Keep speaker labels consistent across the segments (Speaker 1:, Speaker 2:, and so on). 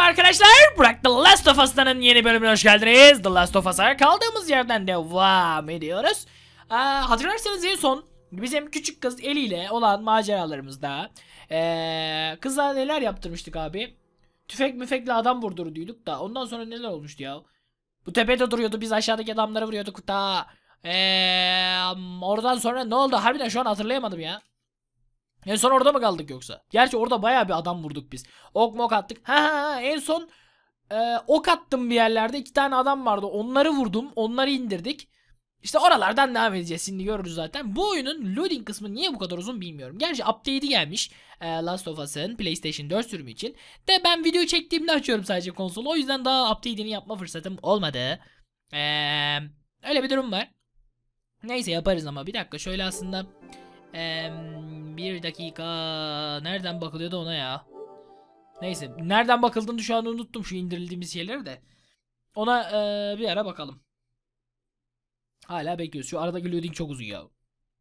Speaker 1: Merhaba arkadaşlar, Burak The Last of Us'tanın yeni bölümüne hoş geldiniz. The Last of Us'a kaldığımız yerden devam ediyoruz. Hatırlarsanız en son bizim küçük kız Ellie ile olan maceralarımızda kıza neler yaptırmıştık abi? Tüfek müfekle adam vurdurduyduk da ondan sonra neler olmuştu ya? Bu tepede duruyordu, biz aşağıdaki adamları vuruyorduk da. Oradan sonra ne oldu? Harbiden şu an hatırlayamadım ya. En son orada mı kaldık yoksa? Gerçi orada bayağı bir adam vurduk biz. Ok mok attık. En son ok attım bir yerlerde. 2 tane adam vardı. Onları vurdum. Onları indirdik. İşte oralardan devam edeceğiz. Şimdi görürüz zaten. Bu oyunun loading kısmı niye bu kadar uzun bilmiyorum. Gerçi update'i gelmiş. Last of Us'ın PlayStation 4 sürümü için. De ben video çektiğimde açıyorum sadece konsolu. O yüzden daha update'ini yapma fırsatım olmadı. Öyle bir durum var. Neyse yaparız ama bir dakika şöyle aslında. Bir dakika. Nereden bakılıyordu ona ya? Neyse. Nereden bakıldığını şu an unuttum şu indirildiğimiz şeyleri de. Ona bir ara bakalım. Hala bekliyoruz. Şu aradaki loading çok uzun ya.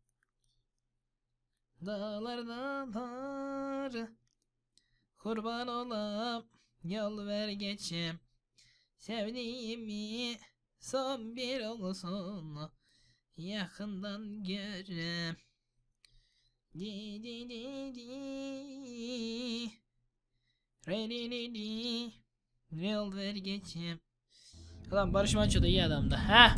Speaker 1: Dağlar dağlar kurban olam yol ver geçem sevdiğimi son bir olsun yakından görem. Di di di di re di di di yol ver geçem. Ulan Barış Manço da iyi adamdı.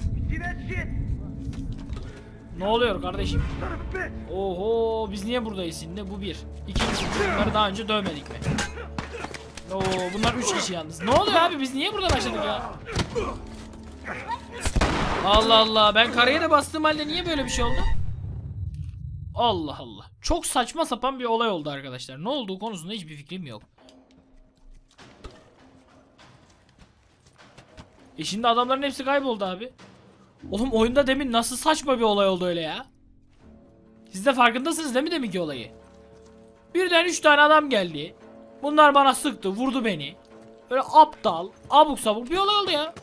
Speaker 1: Ne oluyor kardeşim? Oho, biz niye buradayız şimdi? Bu bir. İkincisi, bunları daha önce dövmedik mi? Oo, bunlar 3 kişi yalnız. Ne oluyor abi? Biz niye burada başladık ya? Allah Allah, ben kariyere bastığım halde niye böyle bir şey oldu? Allah Allah. Çok saçma sapan bir olay oldu arkadaşlar. Ne olduğu konusunda hiçbir fikrim yok. Şimdi adamların hepsi kayboldu abi. Oğlum oyunda demin nasıl saçma bir olay oldu öyle ya? Siz de farkındasınız değil mi deminki olayı? Birden 3 tane adam geldi. Bunlar bana sıktı, vurdu beni. Böyle aptal, abuk sabuk bir olay oldu ya.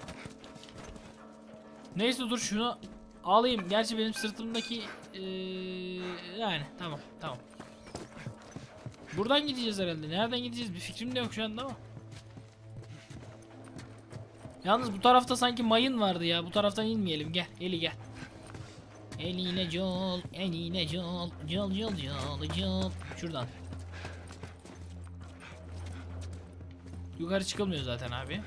Speaker 1: Neyse dur şunu alayım. Gerçi benim sırtımdaki yani tamam. Buradan gideceğiz herhalde. Nereden gideceğiz? Bir fikrim de yok şu anda ama. Yalnız bu tarafta sanki mayın vardı ya. Bu taraftan inmeyelim. Gel. Eli gel. Eline col. Eline col. Col. Şuradan. Yukarı çıkılmıyor zaten abi.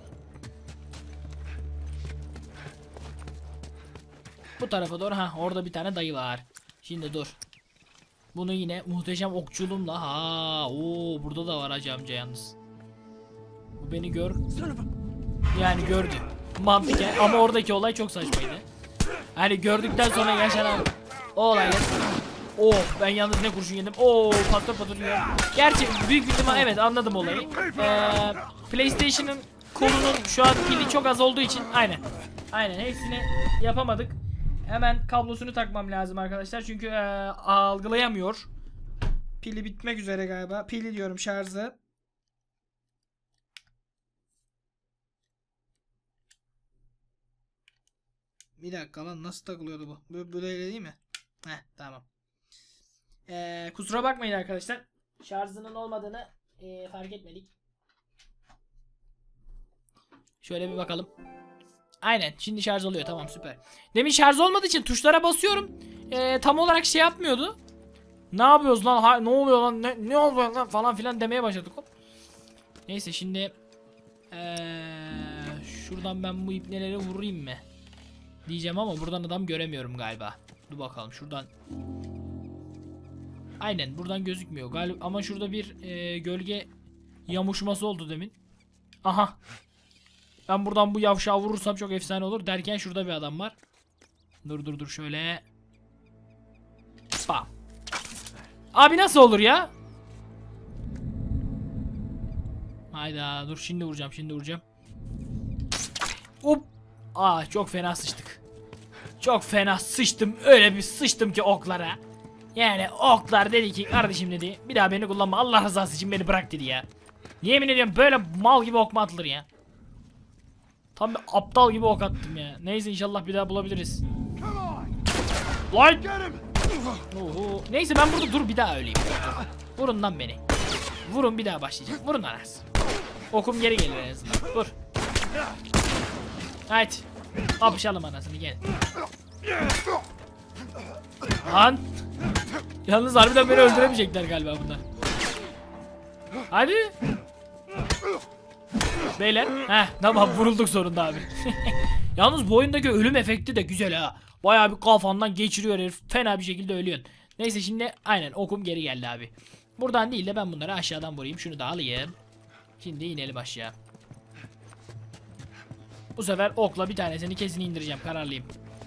Speaker 1: Bu tarafa doğru. Orada bir tane dayı var. Şimdi dur. Bunu yine muhteşem okçuluğumla. Burada da var hacı amca yalnız. Bu beni gör. Yani gördü. Mantıken ama oradaki olay çok saçmaydı. Hani gördükten sonra yaşanan o olaylar. Ben yalnız ne kurşun yedim. Patır yiyor. Gerçi büyük bir ihtimal evet anladım olayı. PlayStation'ın kolunun şu an pili çok az olduğu için aynen hepsini yapamadık. Hemen kablosunu takmam lazım arkadaşlar çünkü algılayamıyor. Pili bitmek üzere galiba. Pili diyorum, şarjı. Bir dakika lan, nasıl takılıyordu bu? Böyle değil mi? Tamam. Kusura bakmayın arkadaşlar. Şarjının olmadığını fark etmedik. Şöyle bir bakalım. Aynen şimdi şarj oluyor, tamam süper. Demin şarj olmadığı için tuşlara basıyorum. Tam olarak şey yapmıyordu. Ne yapıyoruz lan? Ne oluyor lan? Ne oluyor lan? Falan filan demeye başladık. Neyse şimdi şuradan ben bu ipneleri vurayım mı? Diyeceğim ama buradan adam göremiyorum galiba. Dur bakalım şuradan. Aynen buradan gözükmüyor galiba ama şurada bir gölge yamuşması oldu demin. Aha. Ben buradan bu yavşağı vurursam çok efsane olur derken şurada bir adam var. Dur şöyle. Bam. Abi nasıl olur ya? Hayda dur şimdi vuracağım. Hop. Çok fena sıçtık. Çok fena sıçtım. Öyle bir sıçtım ki oklara. Yani oklar dedi ki kardeşim dedi, bir daha beni kullanma, Allah rızası için beni bırak dedi ya. Yemin ediyorum böyle mal gibi ok mu atılır ya? Tam bir aptal gibi ok attım ya. Neyse inşallah bir daha bulabiliriz. Lan! Neyse ben burada dur bir daha öleyim. Vurun lan beni. Vurun bir daha başlayacağım. Vurun anasını. Okum geri gelir en azından. Dur. Haydi. Kapışalım anasını, gel. Lan. Yalnız harbiden beni öldüremeyecekler galiba bunlar. Hadi. Beyler. Heh tamam, vurulduk sonunda abi. Yalnız bu oyundaki ölüm efekti de güzel ha. Bayağı bir kafandan geçiriyor herif. Fena bir şekilde ölüyorsun. Neyse şimdi aynen okum geri geldi abi. Buradan değil de ben bunları aşağıdan vurayım. Şunu da alayım. Şimdi inelim aşağı. Bu sefer okla bir tanesini kesin indireceğim. Kararlıyım.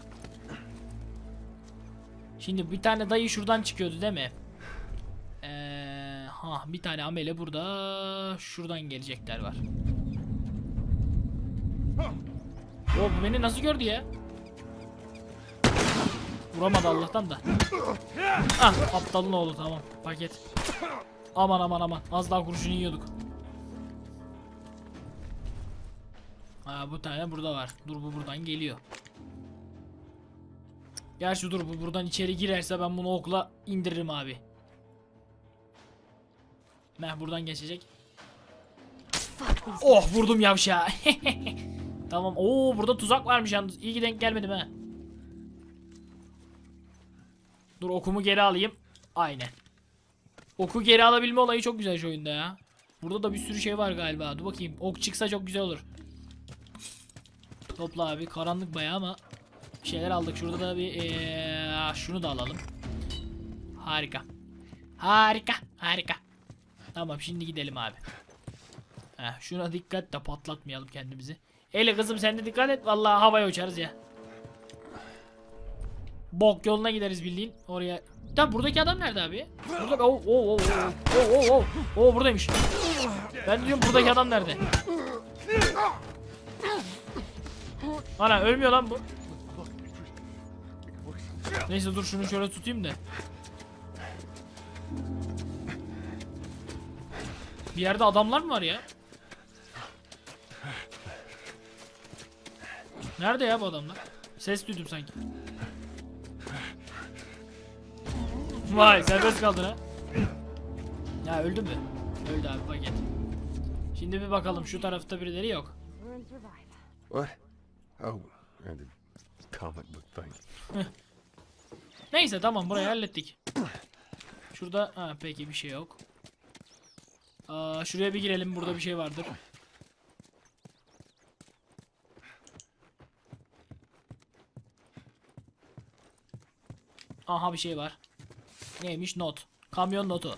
Speaker 1: Şimdi bir tane dayı şuradan çıkıyordu değil mi? Bir tane amele burada. Şuradan gelecekler var. Bu beni nasıl gördü ya? Vuramadı Allah'tan da. Ah, aptalın oğlu, tamam. Paket. Aman aman aman. Az daha kurşunu yiyorduk. Bu tane burada var. Dur, bu buradan geliyor. Gerçi dur, bu buradan içeri girerse ben bunu okla indiririm abi. Buradan geçecek. Oh, vurdum yavşağı. Tamam. Oo, burada tuzak varmış yalnız. İyi ki denk gelmedim ha. Dur, okumu geri alayım. Aynen. Oku geri alabilme olayı çok güzel şu oyunda ya. Burada da bir sürü şey var galiba. Dur bakayım. Ok çıksa çok güzel olur. Topla abi. Karanlık bayağı ama bir şeyler aldık. Şurada da bir şunu da alalım. Harika. Harika. Harika. Tamam, şimdi gidelim abi. Şuna dikkat de patlatmayalım kendimizi. Eli kızım, sen de dikkat et. Vallahi havaya uçarız ya. Bok yoluna gideriz bildiğin. Oraya. Tamam, buradaki adam nerede abi? Burada. Buradaymış. Ben diyorum buradaki adam nerede? Ana, ölmüyor lan bu. Neyse dur, şunu şöyle tutayım da. Bir yerde adamlar mı var ya? Nerede ya bu adamlar? Ses duydum sanki. Vay, serbest kaldın ha. Ya öldü mü? Öldü abi, paket. Şimdi bir bakalım, şu tarafta birileri yok.
Speaker 2: What? Oh, and the comic book thing.
Speaker 1: Neyse tamam, burayı hallettik. Şurada peki bir şey yok. Şuraya bir girelim, burada bir şey vardır. Aha, bir şey var. Neymiş? Not. Kamyon notu.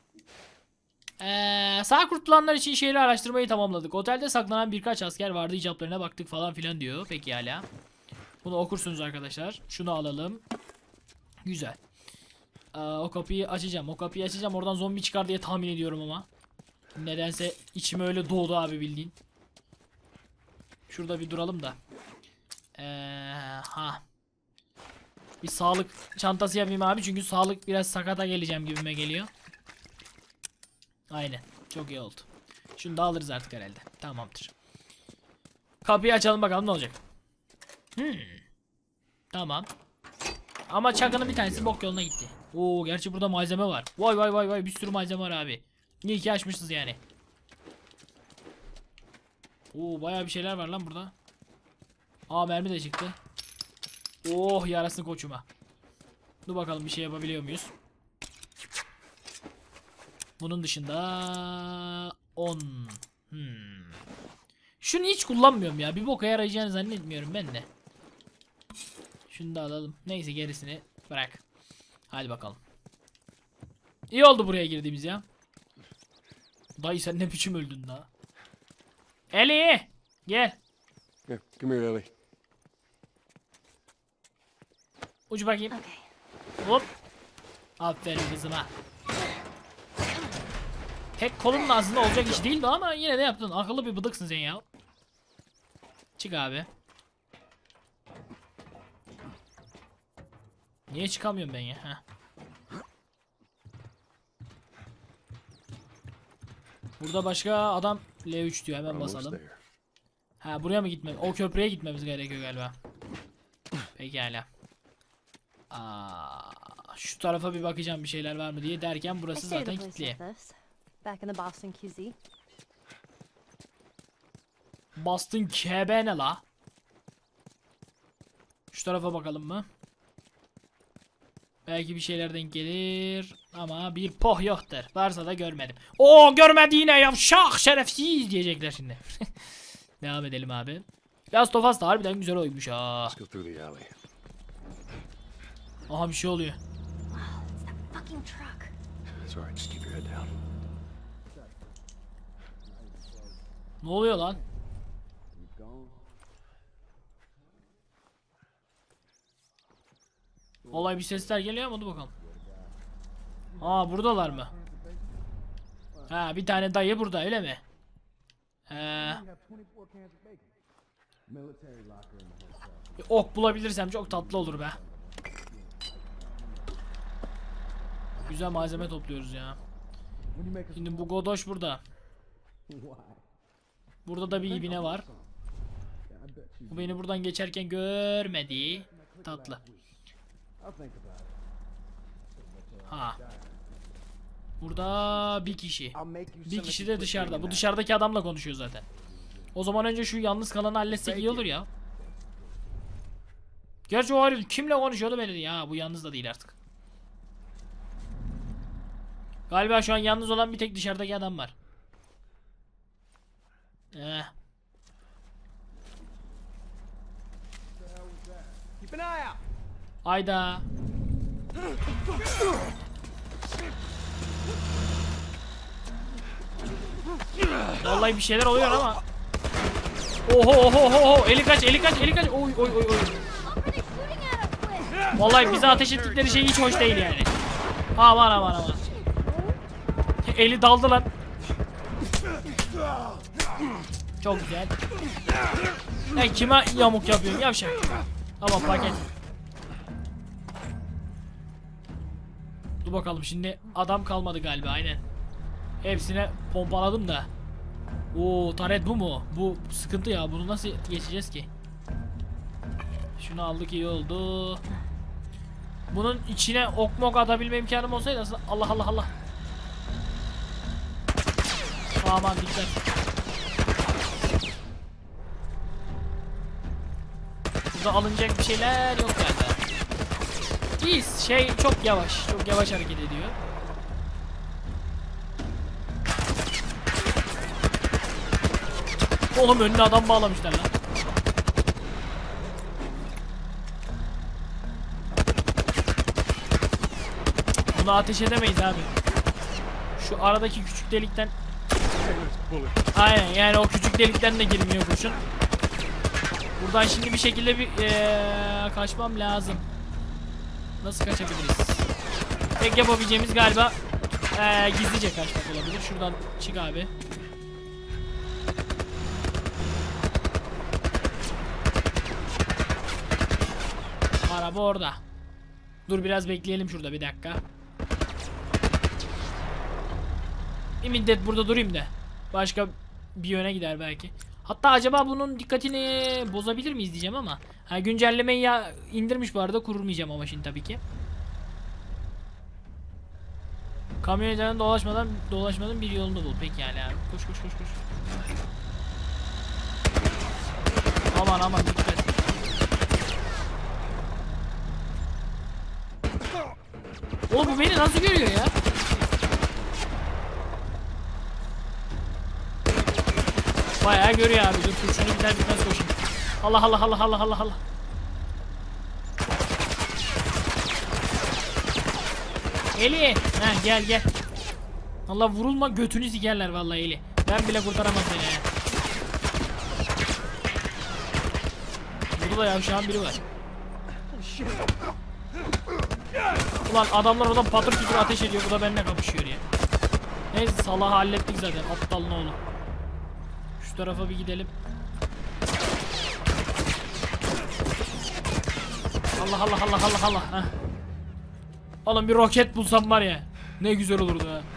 Speaker 1: Sağ kurtulanlar için şehri araştırmayı tamamladık. Otelde saklanan birkaç asker vardı, icaplarına baktık falan filan diyor. Peki hala. Bunu okursunuz arkadaşlar. Şunu alalım. Güzel. O kapıyı açacağım. O kapıyı açacağım. Oradan zombi çıkar diye tahmin ediyorum ama. Nedense içime öyle doğdu abi, bildiğin. Şurada bir duralım da. Bir sağlık çantası yapayım abi, çünkü sağlık biraz sakata geleceğim gibime geliyor. Aynen. Çok iyi oldu. Şunu da alırız artık herhalde. Tamamdır. Kapıyı açalım bakalım ne olacak. Tamam. Ama çakının bir tanesi bok yoluna gitti. Oo, gerçi burada malzeme var. Vay vay vay vay, bir sürü malzeme var abi. İyi ki açmışız yani. Oo, bayağı bir şeyler var lan burada. Mermi de çıktı. Oh, yarasın koçuma. Dur bakalım, bir şey yapabiliyor muyuz? Bunun dışında 10. Şunu hiç kullanmıyorum ya. Bir boka yarayacağını zannetmiyorum ben de. Şunu da alalım. Neyse, gerisini bırak. Hadi bakalım. İyi oldu buraya girdiğimiz ya. Dayı sen ne biçim öldün daha. Eli gel.
Speaker 2: Yeah, come here, Ellie.
Speaker 1: Uç bakayım. Hop. Aferin kızıma. Tek kolunun aslında olacak iş değildi ama yine de yaptın. Akıllı bir bıdıksın sen ya. Çık abi. Niye çıkamıyorum ben ya? Heh. Burada başka adam L3 diyor, hemen basalım. Buraya mı gitmemiz? O köprüye gitmemiz gerekiyor galiba. Pekala. Şu tarafa bir bakacağım, bir şeyler var mı diye derken burası zaten kilitli. Bastın KB ne la? Şu tarafa bakalım mı? Belki bir şeylerden gelir ama bir poh yoktur. Varsa da görmedim. Oo, görmedi yine yavşak şerefsiz diyecekler şimdi. Devam edelim abi. Last of Us da harbiden güzel oymuş ha.
Speaker 2: Let's go through the alley.
Speaker 1: Aha, bir şey oluyor.
Speaker 3: Fucking truck.
Speaker 2: It's alright, just keep your head down.
Speaker 1: Ne oluyor lan? Olay bir sesler geliyor ama dur bakalım. Aa, buradalar mı? Ha, bir tane dayı burada öyle mi? Bir ok bulabilirsem çok tatlı olur be. Güzel malzeme topluyoruz ya. Şimdi bu godoş burada. Burada da bir ibine var. Bu beni buradan geçerken görmedi. Tatlı. Ha. Burada bir kişi. Bir kişi de dışarıda. Bu dışarıdaki adamla konuşuyor zaten. O zaman önce şu yalnız kalanı halletsek iyi olur ya. Gerçi o herif kimle konuşuyordu belli değil. Ya bu yalnız da değil artık. Galiba şu an yalnız olan bir tek dışarıdaki adam var. Ayda. Vallahi bir şeyler oluyor ama. Oho oho oho, eli kaç, eli kaç, eli kaç. Oy oy oy oy. Vallahi bize ateş ettikleri şey hiç hoş değil yani. Aman aman aman. Eli daldı lan. Çok güzel. Sen kime yamuk yapıyorsun yavşak? Tamam, paket. Dur bakalım, şimdi adam kalmadı galiba, aynen. Hepsine pompaladım da. Oo, taret bu mu? Bu sıkıntı ya, bunu nasıl geçeceğiz ki? Şunu aldık, iyi oldu. Bunun içine ok mok atabilme imkanım olsaydı aslında. Allah Allah Allah. Aman dikkat. Burada alınacak bir şeyler yok galiba. İyiyiz. Şey çok yavaş. Çok yavaş hareket ediyor. Oğlum önüne adam bağlamışlar lan. Bunu ateş edemeyiz abi. Şu aradaki küçük delikten. Aynen, yani o küçük delikten de girmiyor kurşun. Buradan şimdi bir şekilde bir kaçmam lazım. Nasıl kaçabiliriz? Tek yapabileceğimiz galiba gizlice kaçmak olabilir. Şuradan çık abi. Araba orada. Dur biraz bekleyelim şurada bir dakika. Bir müddet burada durayım da. Başka bir yöne gider belki. Hatta acaba bunun dikkatini bozabilir miyiz diyeceğim ama. Ha, güncellemeyi ya indirmiş bu arada, kurmayacağım ama şimdi tabii ki. Kamyoneten dolaşmadan bir yolunu bul. Peki yani abi. Koş koş koş koş. Aman aman dikkat. Oğlum bu beni nasıl görüyor ya? Bayağı görüyor abi. Dur kurşunu biter bitmez koşayım. Allah Allah Allah Allah Allah Allah. Eli. Ha, gel gel. Allah vurulma, götünü sikerler vallahi Eli. Ben bile kurtaramam seni ya. Burada da yavşağın biri var. Ulan adamlar oradan patır kütür ateş ediyor. Bu da benimle kapışıyor ya. Neyse, salahı hallettik zaten. Aptalın oğlu. Şu tarafa bir gidelim. Allah Allah Allah Allah Allah. Heh. Oğlum bir roket bulsam var ya, ne güzel olurdu ha.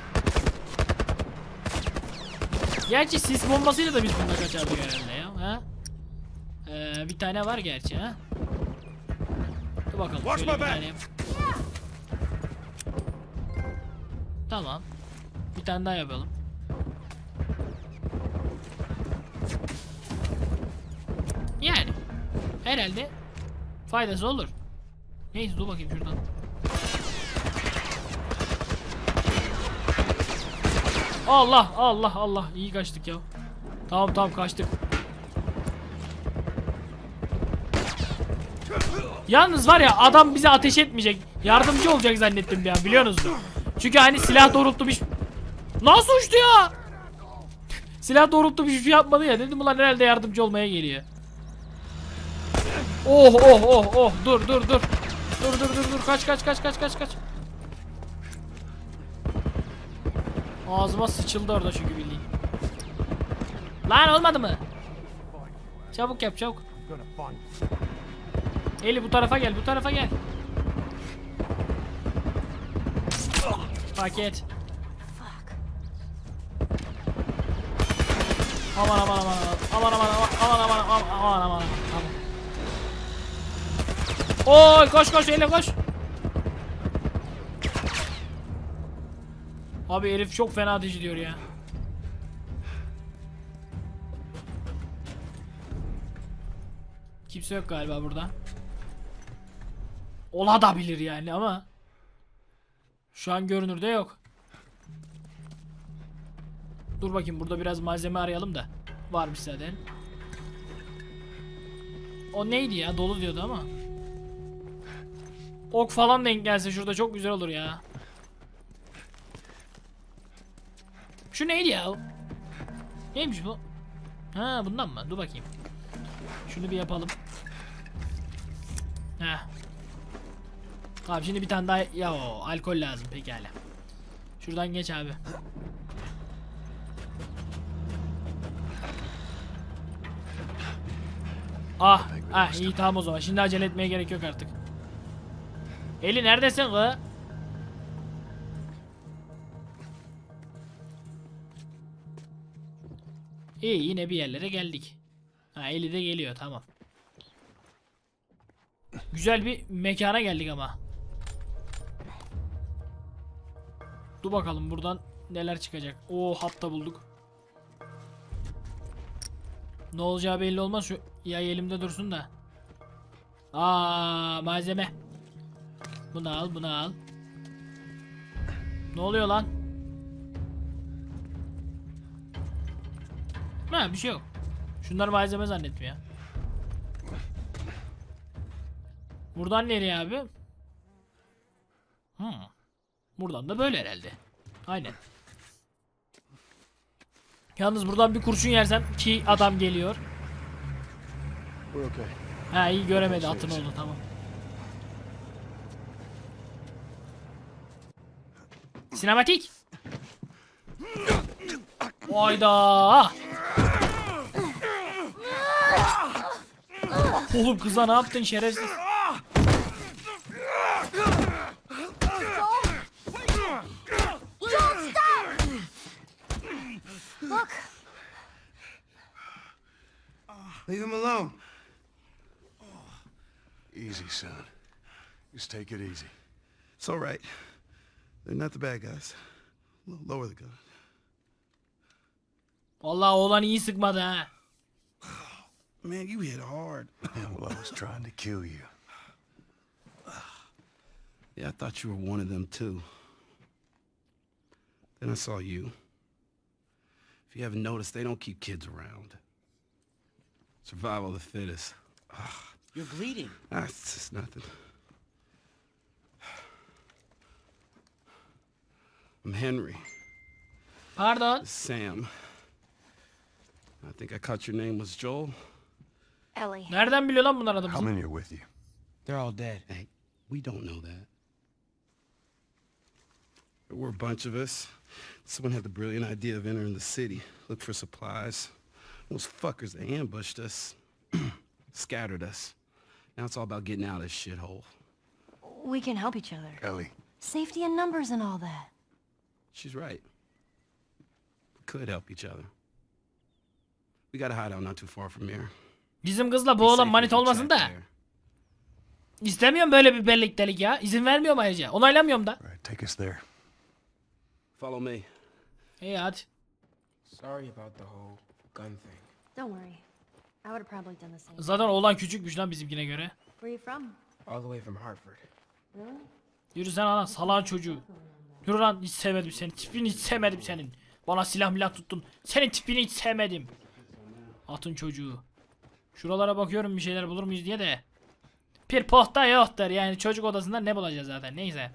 Speaker 1: Gerçi sis bombasıyla da biz bunda kaçardık herhalde ya. Ha? Bir tane var gerçi ha. Dur bakalım şöyle bir tane. Tamam. Bir tane daha yapalım. Herhalde faydası olur. Neyse dur bakayım şuradan. Allah Allah Allah, iyi kaçtık ya. Tamam kaçtık. Yalnız var ya, adam bize ateş etmeyecek. Yardımcı olacak zannettim ya, biliyorsunuz mu? Çünkü hani silah doğrultmuş. Nasıl uçtu ya? Silah doğrultmuş, hiçbir şey yapmadı ya. Dedim ulan herhalde yardımcı olmaya geliyor. Oh. Dur. Dur. Kaç. Ağzıma sıçıldı orada çünkü bildiğin. Lan olmadı mı? Çabuk yap. Eli bu tarafa gel. Paket. Aman. Oy koş Eli koş. Abi herif çok fena ateş ediyor ya. Kimse yok galiba burada. Ola da bilir yani ama şu an görünürde yok. Dur bakayım, burada biraz malzeme arayalım da. Varmış zaten. O neydi ya? Dolu diyordu ama. Ok falan denk gelse şurada çok güzel olur ya. Şu neydi ya? Neymiş bu? Ha, bundan mı? Dur bakayım. Şunu bir yapalım. Heh. Tamam, şimdi bir tane daha ya, o alkol lazım pekala. Şuradan geç abi. İyi tamam o zaman. Şimdi acele etmeye gerek yok artık. Eli neredesin kız? İyi, yine bir yerlere geldik. Eli de geliyor, tamam. Güzel bir mekana geldik ama. Dur bakalım buradan neler çıkacak. Oo, hatta bulduk. Ne olacağı belli olmaz, şu yay elimde dursun da. Malzeme. Bunu al. Ne oluyor lan? Bir şey yok. Şunlar malzeme zannettim ya. Buradan nereye abi? Buradan da böyle herhalde. Aynen. Yalnız buradan bir kurşun yersem ki adam geliyor. İyi göremedi, atın oldu, tamam. Sinematik. Hayda. Oğlum kıza ne yaptın şerefsiz?
Speaker 3: Look.
Speaker 4: Leave him alone.
Speaker 2: Easy, son. Just take it easy.
Speaker 4: It's all right. They're not the bad guys. Lower the gun.
Speaker 1: Vallahi oğlan iyi sıkmadı ha.
Speaker 4: Man, you hit hard.
Speaker 2: Well, I was trying to kill you.
Speaker 4: Yeah, I thought you were one of them too. Then I saw you. If you haven't noticed, they don't keep kids around. Survival of the fittest.
Speaker 5: You're bleeding.
Speaker 4: It's just nothing. I'm Henry.
Speaker 1: Pardon.
Speaker 4: Sam. I think I caught your name was Joel.
Speaker 3: Ellie.
Speaker 1: Nereden biliyor lan bunlar
Speaker 2: How
Speaker 1: adımızı?
Speaker 2: many are with you?
Speaker 5: They're all dead.
Speaker 4: Hey, we don't know that. There were a bunch of us. Someone had the brilliant idea of entering the city, look for supplies. Those fuckers, they ambushed us, scattered us. Now it's all about getting out of this shithole.
Speaker 3: We can help each other.
Speaker 2: Ellie.
Speaker 3: Safety in numbers and all that.
Speaker 4: She's right. We could help each other. We got a hideout not too far from here.
Speaker 1: Bizim kızla
Speaker 4: Be
Speaker 1: bu oğlan
Speaker 4: safe
Speaker 1: manit
Speaker 4: if we
Speaker 1: olmasın
Speaker 4: chat
Speaker 1: da.
Speaker 4: there.
Speaker 1: İstemiyorum böyle bir birliktelik ya. İzin vermiyorum ayrıca. Onaylamıyorum da.
Speaker 2: All right, take us there.
Speaker 4: Follow me.
Speaker 1: İyi hadi.
Speaker 5: Sorry about the whole gun thing.
Speaker 3: Don't worry. I would have probably done the same.
Speaker 1: Zaten oğlan küçükmüş lan bizimkine göre.
Speaker 3: Where are you from?
Speaker 5: All the way from Hartford.
Speaker 3: Really?
Speaker 1: Yürü sen lan salağın çocuğu. Yürü lan, hiç sevmedim seni. Tipini hiç sevmedim senin. Bana silah milah tuttun. Senin tipini hiç sevmedim. Atın çocuğu. Şuralara bakıyorum bir şeyler bulur muyuz diye de. Bir pohta yoktur yani, çocuk odasında ne bulacağız zaten, neyse.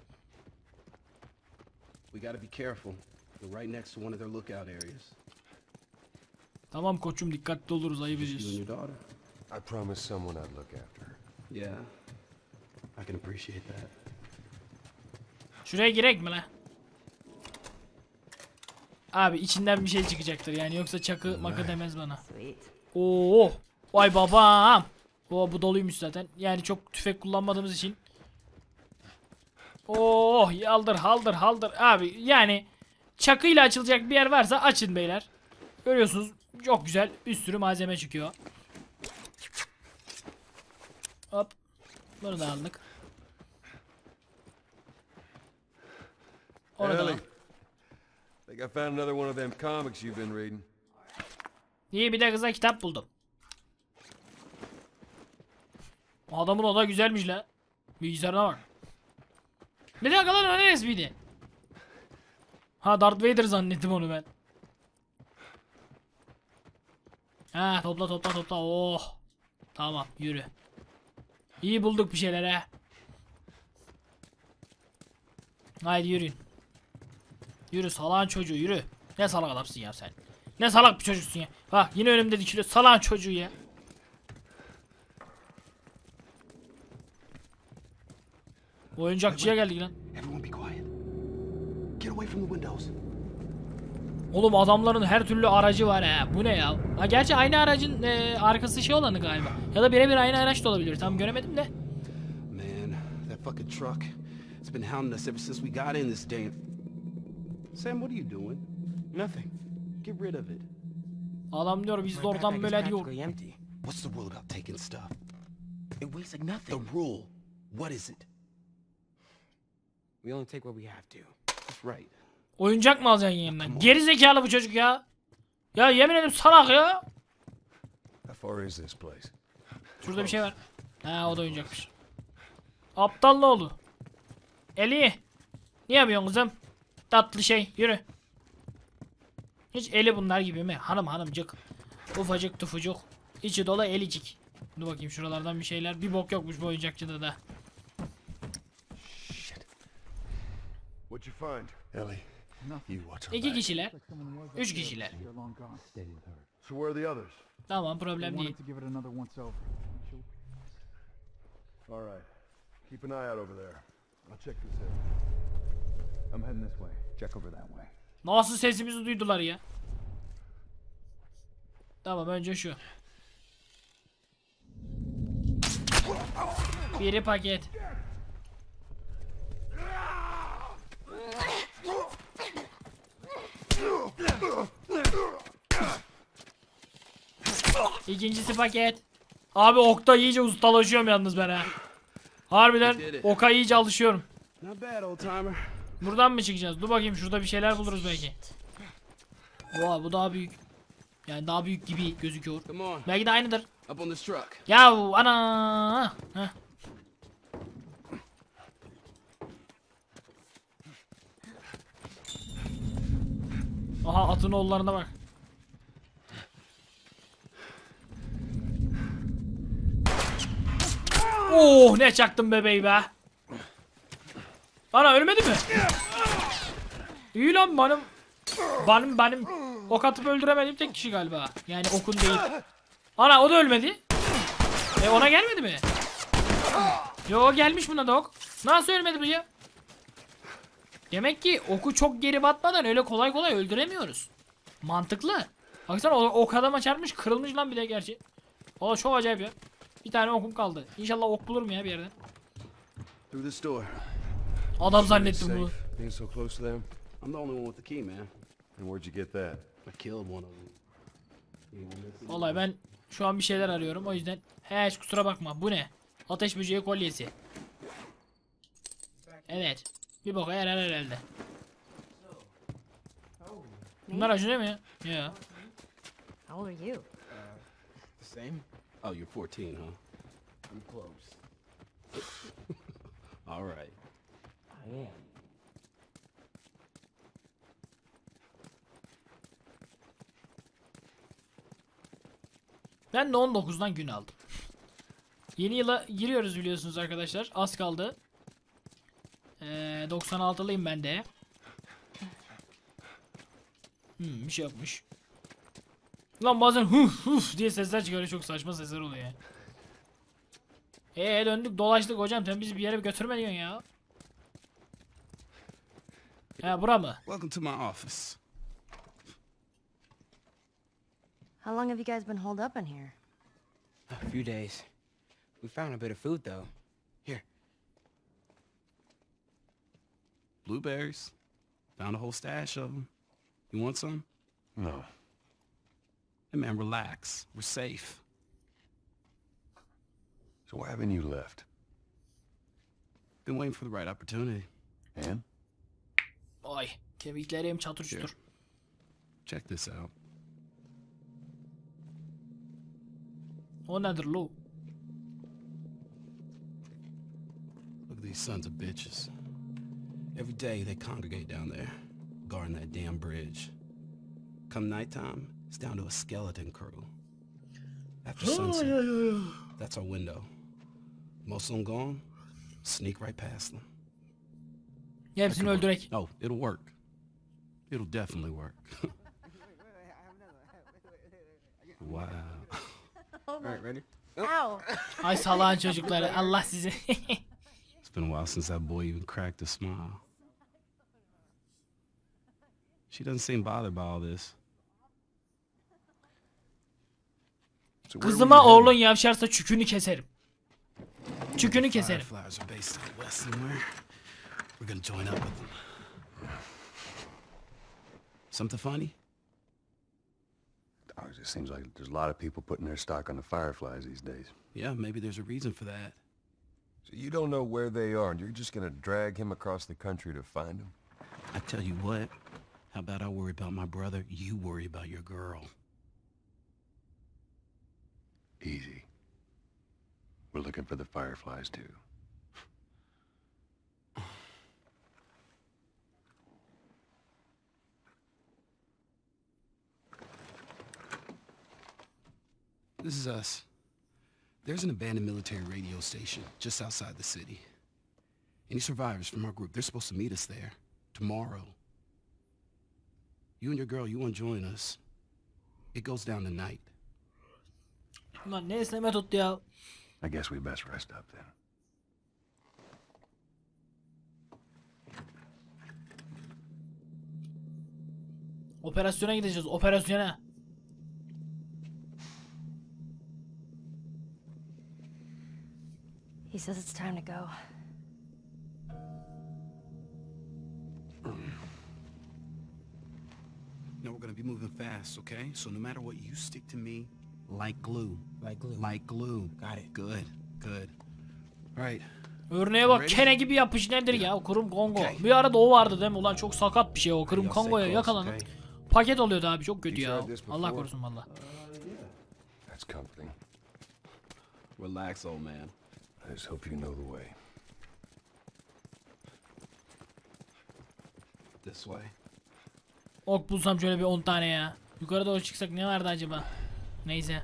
Speaker 4: We gotta be careful. We're right next to one of their lookout areas.
Speaker 1: Tamam koçum, dikkatli oluruz, ayıp
Speaker 4: You and
Speaker 1: ediyoruz.
Speaker 4: your daughter?
Speaker 2: I promised someone I'd look after her.
Speaker 4: Yeah. I can appreciate that.
Speaker 1: Şuraya girek mi lan? Abi içinden bir şey çıkacaktır yani, yoksa çakı makı demez bana.
Speaker 3: Sweet.
Speaker 1: Oo, vay babam. Oo, bu doluymuş zaten. Yani çok tüfek kullanmadığımız için. Oh, haldır haldır haldır abi, yani çakıyla açılacak bir yer varsa açın beyler. Görüyorsunuz, çok güzel bir sürü malzeme çıkıyor. Hop, bunu da aldık. Onu da al.
Speaker 2: Ellie, think I found another one of them comics you've been reading.
Speaker 1: İyi, bir de kıza kitap buldum. Adamın oda güzelmiş la. Bilgisayarına bak. Ne dakika lan, o neresiydi? Ha, Darth Vader zannettim onu ben. Ha, topla topla topla, oh. Tamam, yürü. İyi bulduk bir şeyler ha. Haydi yürüyün. Yürü salağın çocuğu, yürü. Ne salak adamsın ya sen. Ne salak bir çocuksun ya. Bak yine önümde dikiliyor salağın çocuğu ya. Oyuncakçıya geldik lan.
Speaker 4: Everyone be quiet. Get away from the windows.
Speaker 1: Oğlum adamların her türlü aracı var ha. Bu ne ya? Ha, gerçi aynı aracın arkası şey olanı galiba. Ya da birebir aynı araç da olabilir. Tam göremedim de.
Speaker 4: Man, that fucking truck. It's been hounding us ever since we got in this damn... Sam, what are you doing?
Speaker 5: Nothing.
Speaker 4: Get rid of it.
Speaker 1: Adam diyor biz de
Speaker 5: My
Speaker 1: oradan
Speaker 5: backpack is
Speaker 1: böyle diyor.
Speaker 5: practically empty.
Speaker 4: What's the rule about taking stuff?
Speaker 5: It weighs like nothing.
Speaker 4: The rule. What is it?
Speaker 5: We only take what we have to.
Speaker 4: That's right.
Speaker 1: Oyuncak mı alacaksın yeniden? Geri zekalı bu çocuk ya. Ya yemin ederim salak ya.
Speaker 2: How far is this place?
Speaker 1: Şurada bir şey var. Ha, o da oyuncakmış. Aptal ne oldu? Eli. Ne yapıyorsun kızım? Tatlı şey, yürü. Hiç eli bunlar gibi mi? Hanım hanımcık. Ufacık tufucuk. İçi dolu elicik. Dur bakayım şuralardan bir şeyler. Bir bok yokmuş bu oyuncakçıda da.
Speaker 2: What'd you find? Ellie, you watch her
Speaker 1: İki
Speaker 2: back.
Speaker 1: kişiler. Üç kişiler.
Speaker 2: So where are the others?
Speaker 1: Tamam, problem değil.
Speaker 6: to give it another once over.
Speaker 2: All right. Keep an eye out over there. I'll check this out.
Speaker 6: I'm heading this way. Check over that way.
Speaker 1: Nasıl sesimizi duydular ya? Tamam, önce şu. Biri paket. İkincisi paket. Abi okta iyice ustalaşıyorum yalnız ben ha. Harbiden oka iyice alışıyorum.
Speaker 4: Not bad, old timer.
Speaker 1: Buradan mı çıkacağız? Dur bakayım, şurada bir şeyler buluruz belki. Oha, bu daha büyük. Yani daha büyük gibi gözüküyor.
Speaker 4: Come on,
Speaker 1: Belki de aynıdır.
Speaker 4: up on this truck.
Speaker 1: Ya ana. Heh. Aha, atın oğullarına bak. Oh, ne çaktım bebeği be. Ana ölmedi mi? İyi lan, benim ok atıp öldüremediğim tek kişi galiba. Yani okun değil. Ana, o da ölmedi. Ona gelmedi mi? Yo, gelmiş buna da ok. Nasıl ölmedi bu ya? Demek ki oku çok geri batmadan öyle kolay kolay öldüremiyoruz. Mantıklı. Baksana, ok adama çarpmış, kırılmış lan bir de gerçi. O çok acayip ya. Bir tane okum kaldı. İnşallah ok bulurum ya bir yerden.
Speaker 4: Through this door.
Speaker 1: Adam zannettim bunu.
Speaker 2: Safe, being so close to them.
Speaker 4: I'm the only one with the key, man.
Speaker 2: And where'd you get that?
Speaker 4: I killed one of them.
Speaker 1: Vallahi ben şu an bir şeyler arıyorum, o yüzden hiç kusura bakma. Bu ne? Ateş böceği kolyesi. Evet. Bir boka yarar herhalde. Bunlar acı değil mi ya? Ya.
Speaker 3: How old are you?
Speaker 6: The
Speaker 5: Same?
Speaker 4: Oh, you're 14, huh?
Speaker 5: I'm close.
Speaker 4: All right.
Speaker 5: I am.
Speaker 1: Ben de 19'dan gün aldım. Yeni yıla giriyoruz biliyorsunuz arkadaşlar. Az kaldı. 96'lıyım ben de. Bir şey yokmuş. Lan bazen huf diye sesler çıkarıyor. Çok saçma sesler oluyor ya. Döndük dolaştık hocam. Sen bizi bir yere götürme diyorsun ya. Bura mı?
Speaker 4: Welcome to my office.
Speaker 3: How long have you guys been holed up in here?
Speaker 5: A few days. We found a bit of food, though. Here.
Speaker 4: Blueberries. Found a whole stash of them. You want some?
Speaker 2: No.
Speaker 4: Hey, man, relax. We're safe.
Speaker 2: So why haven't you left?
Speaker 4: Been waiting for the right opportunity.
Speaker 2: And?
Speaker 1: Ay kemiklerim çatır çutur.
Speaker 4: Check this out.
Speaker 1: O nedir lo?
Speaker 4: Look at these sons of bitches. Every day they congregate down there, guarding that damn bridge. Come nighttime, it's down to a skeleton crew. After sunset, that's our window. Most of them gone, sneak right past them.
Speaker 1: Hepsini öldürek.
Speaker 4: Oh, it'll work. It'll definitely work. Wow.
Speaker 5: All right, ready?
Speaker 3: Ow!
Speaker 1: Ay salağın çocukları. Allah sizi.
Speaker 4: It's been a while since that boy even cracked a smile. She doesn't seem bothered by all this.
Speaker 2: So where
Speaker 1: Kızıma
Speaker 2: were you
Speaker 1: oğlun
Speaker 2: headed?
Speaker 1: yavşarsa çükünü keserim. Çükünü keserim.
Speaker 4: Fireflies are based out west somewhere. We're gonna join up with them. Something funny?
Speaker 2: Oh, it just seems like there's a lot of people putting their stock on the Fireflies these days.
Speaker 4: Yeah, maybe there's a reason for that.
Speaker 2: So you don't know where they are, and you're just gonna drag him across the country to find them?
Speaker 4: I tell you what, how about I worry about my brother, you worry about your girl.
Speaker 2: Easy. We're looking for the Fireflies, too.
Speaker 4: This is us. There's an abandoned military radio station just outside the city. Any survivors from our group, they're supposed to meet us there tomorrow. You and your girl, you want to join us? It goes down tonight.
Speaker 1: Lan ne esneme tuttu ya.
Speaker 2: I guess we best rest up then.
Speaker 1: Operasyona gideceğiz. Operasyona.
Speaker 3: He says it's time to go.
Speaker 4: No, we're gonna be moving fast, okay? So no matter what, you stick to me like glue.
Speaker 5: Like glue.
Speaker 4: Like glue.
Speaker 5: Got it.
Speaker 4: Good, good. All right.
Speaker 1: Örneğe bak
Speaker 4: Ready?
Speaker 1: kene gibi yapış nedir ya o Kırım Kongo.
Speaker 4: Okay.
Speaker 1: Bir arada o vardı değil mi? Ulan çok sakat bir şey o Kırım
Speaker 4: Y'all stay
Speaker 1: Kongo'ya
Speaker 4: close,
Speaker 1: yakalanıp
Speaker 4: okay?
Speaker 1: paket oluyordu abi çok kötü
Speaker 2: You
Speaker 1: ya.
Speaker 2: tried this
Speaker 1: Allah
Speaker 2: before?
Speaker 1: korusun valla.
Speaker 2: That's comforting.
Speaker 4: Relax, old man.
Speaker 2: I just hope you know the way.
Speaker 4: This way.
Speaker 1: Ok bulsam şöyle bir 10 tane ya. Yukarı doğru çıksak ne vardı acaba? Neyse.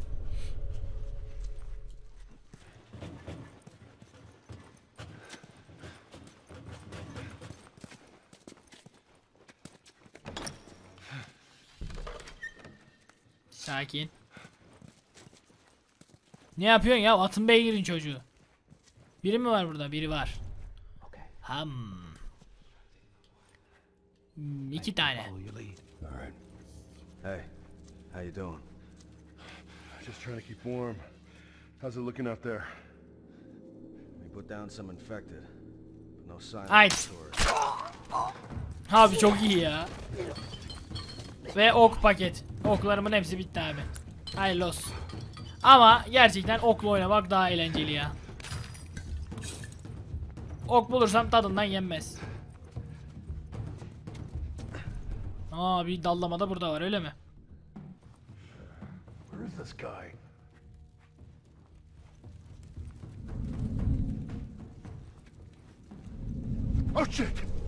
Speaker 1: Sakin. Ne yapıyorsun ya? Atın beygirin çocuğu. Biri mi var burada? Biri var. İki tane.
Speaker 4: Follow your lead.
Speaker 2: All right.
Speaker 6: Hey, how you doing?
Speaker 2: Just trying to keep warm. How's it looking out there?
Speaker 6: We put down some infected, but no sign
Speaker 1: Haydi.
Speaker 6: of tourists.
Speaker 1: Abi çok iyi ya. Ve ok paket. Oklarımın hepsi bitti abi. Hayırlı olsun. Ama gerçekten okla oynamak daha eğlenceli ya. Ok bulursam tadından yenmez. Aa bir dallama da burada var öyle mi?
Speaker 2: Where is this guy? Oh shit!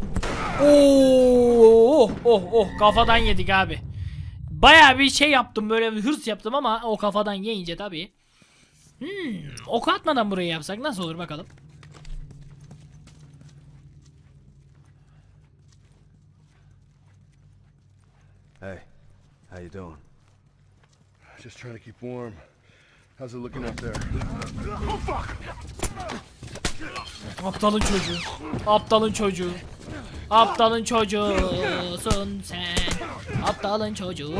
Speaker 1: Oh kafadan yedik abi. Bayağı bir şey yaptım, böyle bir hırs yaptım ama o kafadan yiyince tabii. Ok atmadan burayı yapsak nasıl olur bakalım.
Speaker 2: Hey, how you doing? Just trying to keep warm. How's it looking up there? Oh fuck!
Speaker 1: Aptalın çocuğu. Aptalın çocuğu. Aptalın çocuğusun sen. Aptalın çocuğu.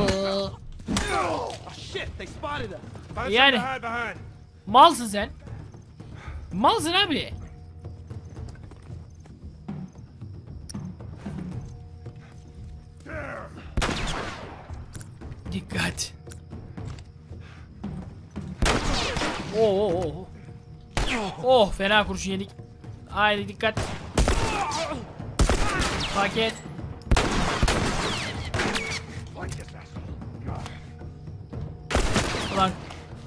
Speaker 1: Yani malsın sen. Malsın abi. Dikkat. Oh fena kurşun yedik. Haydi dikkat. Paket. Ulan.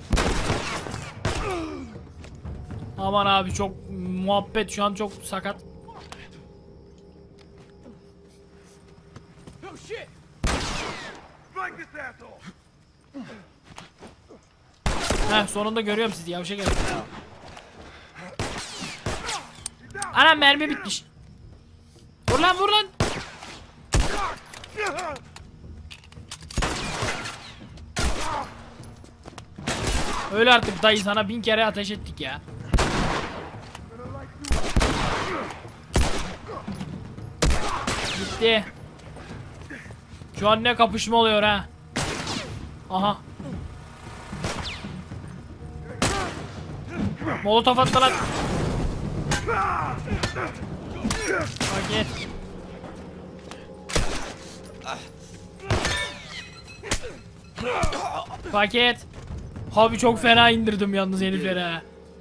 Speaker 1: Aman abi çok muhabbet şu an çok sakat. Heh sonunda görüyorum sizi yavşak herif. Anam mermi bitmiş. Vur lan vur lan. Öyle artık dayı, sana 1000 kere ateş ettik ya. Gitti. Şu an ne kapışma oluyor ha. Aha. Molotof attı lan. Paket. Paket. Abi çok fena indirdim yalnız heriflere ha.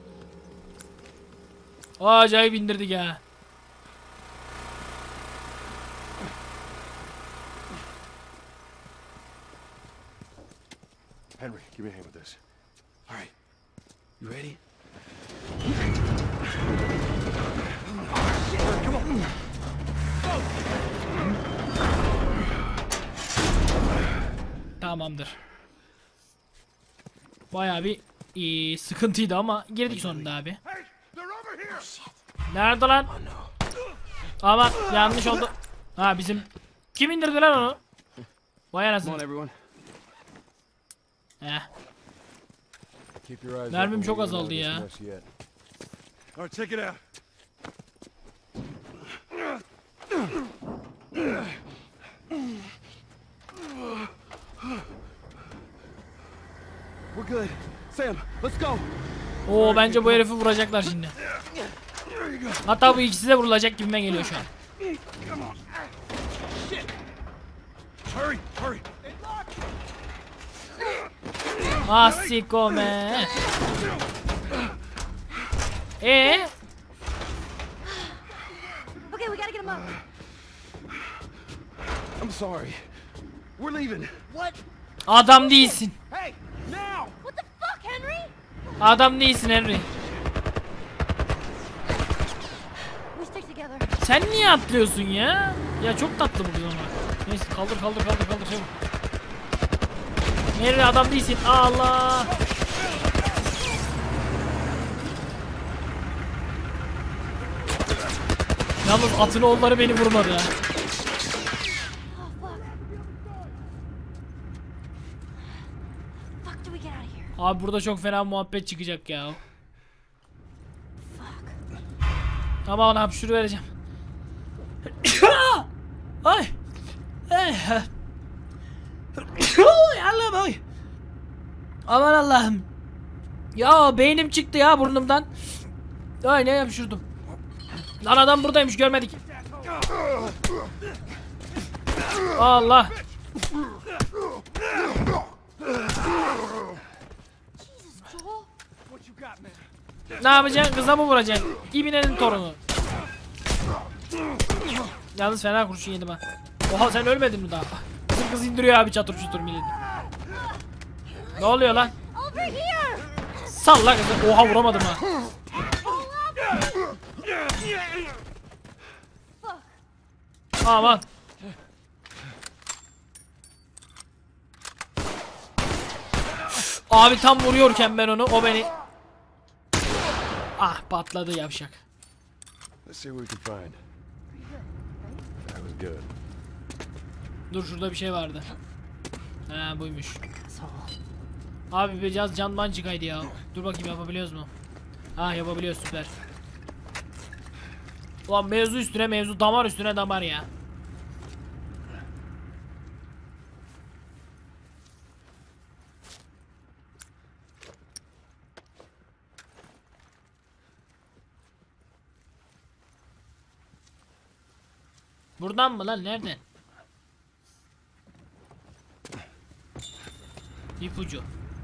Speaker 1: Acayip indirdik ha.
Speaker 2: Henry, give me a hand with this.
Speaker 4: All right. You ready?
Speaker 1: Tamamdır. Bayağı bir sıkıntıydı ama girdik sonunda abi. Nerede lan? Ama yanlış oldu. Ha bizim kim indirdi lan onu? Vay anasını. Mermim çok azaldı ya.
Speaker 2: Alright, check it out.
Speaker 4: We're good. Sam, let's go.
Speaker 1: Oo bence bu herifi vuracaklar şimdi. Hatta bu ikisi de vurulacak gibime geliyor şu an.
Speaker 2: Hurry, hurry.
Speaker 1: Asikome.
Speaker 3: Okay, we gotta get him up.
Speaker 4: I'm sorry. We're leaving.
Speaker 3: What?
Speaker 1: Adam değilsin.
Speaker 4: Hey, now!
Speaker 3: What the fuck, Henry?
Speaker 1: Adam değilsin Henry.
Speaker 3: We stick together.
Speaker 1: Sen niye atlıyorsun ya? Ya çok tatlı bu ama. Neyse kaldır çabuk. Henry adam değilsin. Allah. Yalnız atın oğulları beni vurmadı ya.
Speaker 3: Oh, fuck. Fuck do we get out of here?
Speaker 1: Abi burada çok fena muhabbet çıkacak ya. Ama ona hapşuru vereceğim. Ay. Allah'ım ay. Aman Allah'ım. Ya beynim çıktı ya burnumdan. Ay ne yapışırdım. Lan adam buradaymış, görmedik. Allah. Ne yapacaksın? Kıza mı vuracaksın? İbinenin torunu. Yalnız fena kurşun yedim ha. Oha sen ölmedin mi daha? Bizim kız indiriyor abi çatır çutur milleti. Ne oluyor lan?
Speaker 3: Over here!
Speaker 1: Salla kızı. Oha vuramadım ha. Aman. Abi tam vuruyorken ben onu, o beni. Ah, patladı yavşak.
Speaker 2: Let's see what we can find. That was good.
Speaker 1: Dur, şurada bir şey vardı. Ha, buymuş. Abi biraz canman çıkaydı ya. Dur bakayım, yapabiliyoruz mu? Ha, yapabiliyoruz, süper. Ulan mevzu üstüne mevzu, damar üstüne damar ya. Buradan mı lan, nereden? İpucu.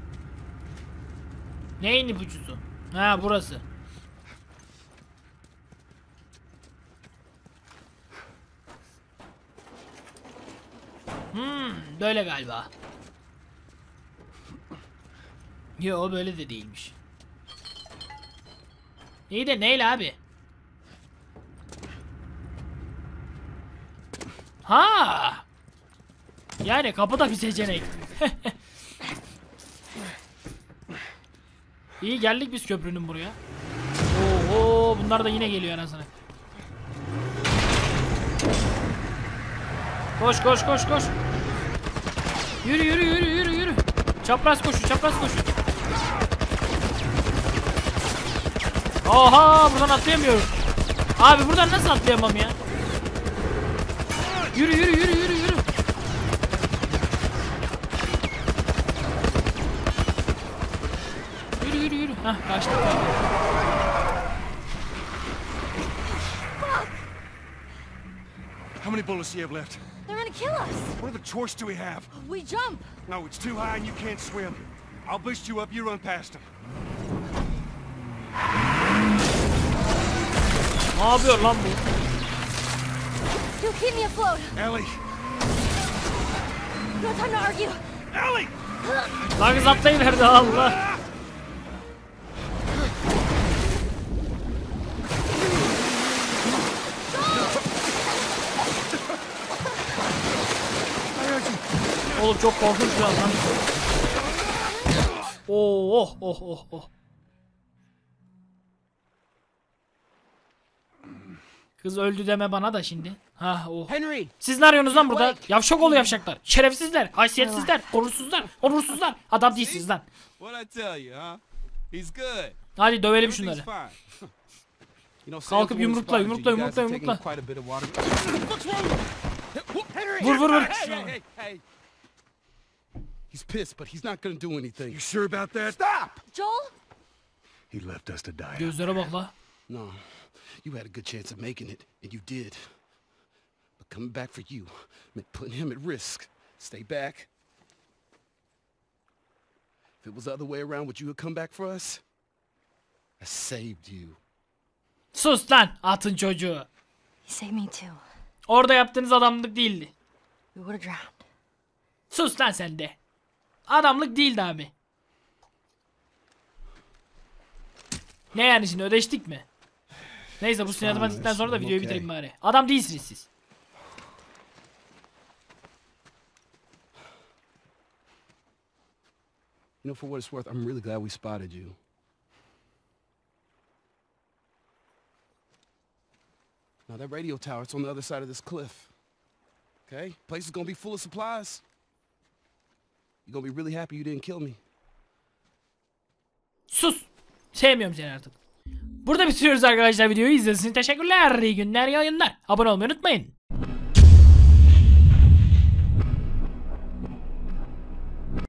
Speaker 1: Neyin ipucusu? Ha, burası. Böyle galiba. Yo, böyle de değilmiş. İyi de neyle abi? Ha! Yani kapı da bir seçenek. İyi, geldik biz köprünün buraya. Oo, bunlar da yine geliyor anasını. Koş koş koş koş. Yürü yürü yürü yürü yürü. Çapraz koşu, çapraz koşu. Oha, buradan atlayamıyorum. Abi buradan nasıl atlayamam ya? Yürü yürü yürü yürü yürü. Yürü yürü yürü. Hah, kaçtık abi.
Speaker 2: How many bullets do you have left?
Speaker 3: They're gonna kill us.
Speaker 2: What other choice do we have?
Speaker 3: We jump.
Speaker 2: No, it's too high and you can't swim. I'll boost you up, you run past them.
Speaker 1: Ne yapıyor lan bu?
Speaker 3: You'll keep me afloat.
Speaker 2: Ellie!
Speaker 3: No time to argue.
Speaker 2: Ellie!
Speaker 1: Lan kız atlayıverdi, Allah. Oğlum çok korkunç bir adam. Oh oh oh oh. Kız öldü deme bana da şimdi. Ha, oh.
Speaker 5: Henry!
Speaker 1: Siz ne arıyorsunuz lan burada? Yavşak oğlu yavşaklar. Şerefsizler, haysiyetsizler, onursuzlar, onursuzlar. Adam değilsiniz lan.
Speaker 4: What'd I tell you, huh? He's good.
Speaker 1: Hadi dövelim
Speaker 4: Everything's
Speaker 1: şunları.
Speaker 4: fine. You know,
Speaker 1: Kalkıp
Speaker 4: Sam's
Speaker 1: yumrukla,
Speaker 4: the one who spotted
Speaker 1: yumrukla,
Speaker 4: you. You guys
Speaker 1: yumrukla,
Speaker 4: are taking
Speaker 1: yumrukla.
Speaker 4: quite a bit of water.
Speaker 5: Henry!
Speaker 1: Vur vur vur.
Speaker 4: Hey. He's pissed, but he's not gonna do anything.
Speaker 2: You sure about that?
Speaker 4: Stop!
Speaker 3: Joel?
Speaker 2: He left us to die.
Speaker 1: Gözlere bak la.
Speaker 4: No, you had a good chance of making it, and you did. But coming back for you meant putting him at risk. Stay back. If it was the other way around, would you have come back for us? I saved you.
Speaker 1: Sus lan, atın çocuğu.
Speaker 3: You saved me too.
Speaker 1: Orada yaptığınız adamlık değildi.
Speaker 3: We would have drowned.
Speaker 1: Sus lan sen de. Adamlık değildi abi. Ne yani, şimdi ödeştik mi? Neyse, bu sinematikten sonra da videoyu bitireyim bari. Adam değilsiniz siz.
Speaker 4: You know, for what it's worth, I'm really glad we spotted you. Now, that radio tower, it's on the other side of this cliff. Okay? Place is gonna be full of supplies. You're gonna be really happy you didn't kill me.
Speaker 1: Sus. Sevmiyorum seni artık. Burada bitiriyoruz arkadaşlar videoyu. İzlediğiniz için teşekkürler. İyi günler, iyi oyunlar. Abone olmayı unutmayın.